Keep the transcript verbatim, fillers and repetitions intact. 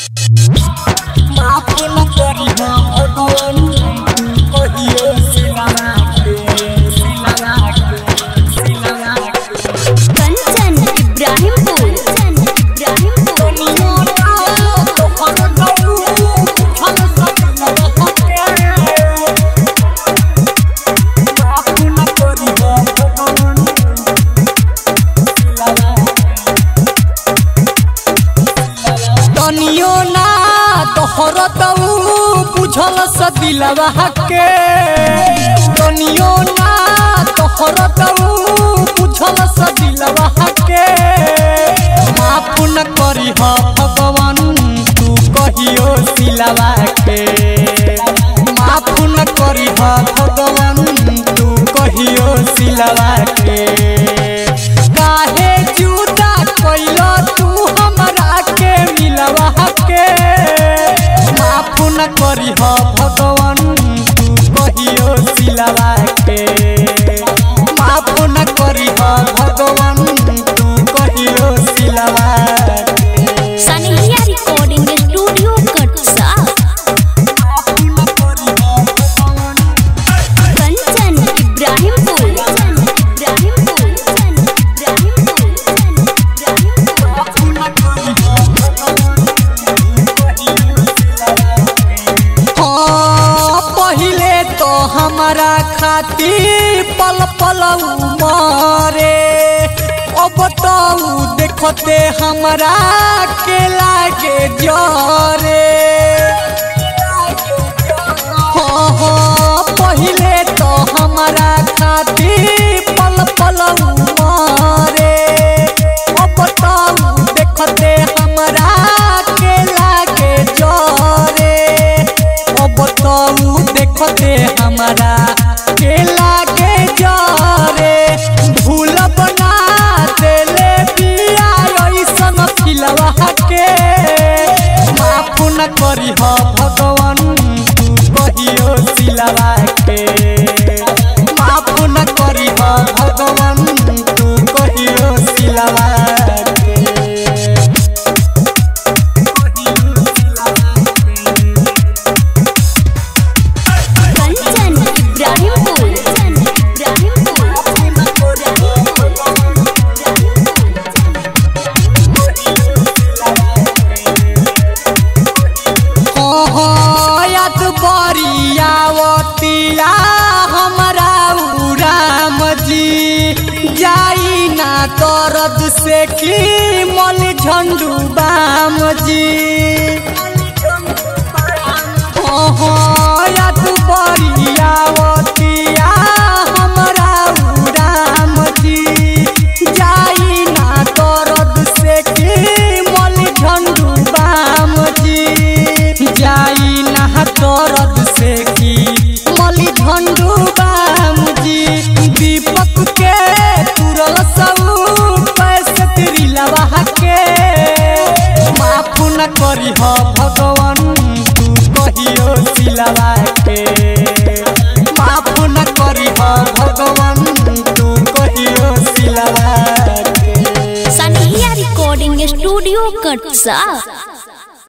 बुझल सदिलवा के दुनियो ना तोहर तऊ बुझल सदिलवा के माफ न करी ह भगवान तू कहियो सिलवा के माफ न करी ह भगवान तू कहियो सिलवा के काहे जुदा कइलो तू हमरा के मिलवा के माफ न करी ह भगवान तू कहियो सिलवा के माफ न करी ह भगवान तू कहियो सिलवा के। सनहिया रिकॉर्डिंग स्टूडियो कटसा कंचन इब्राहिमपुर इब्राहिमपुर पहिले तो हमारा खातिर पल पल मारे अब तो देखते हमारा के लागे जरे हाँ हाँ पहिले तो हमारा खातिर पल पल मारे अब तो देखते हमारा के लागे जरे अब तो देखते हमारा के लागे जरे भूल बना देले बिया ऐसन फिलवा के माफ न करी ह भगवान तू कहियो सिलवा के माफ न करी ह भगवान तू कहियो सिलवा के। कंचन इब्राहिमपुर इब्राहिमपुर याद बरियावतिया हमरा राम जी जाई ना दर्द से की मल झंडू बाम जी याद बरियावतिया हमरा राम जी जाई ना दर्द से की मल झंडू बाम जी जाई ना दर्द से की मली झंडू बाम जी दीपक के तुरल सब पैसे तेरी लवा के माफ न करी ह भगवान तू कहियो सिलवा के माफ न करी ह भगवान तू कहियो सिलवा के। Sanhiya recording studio कटसा।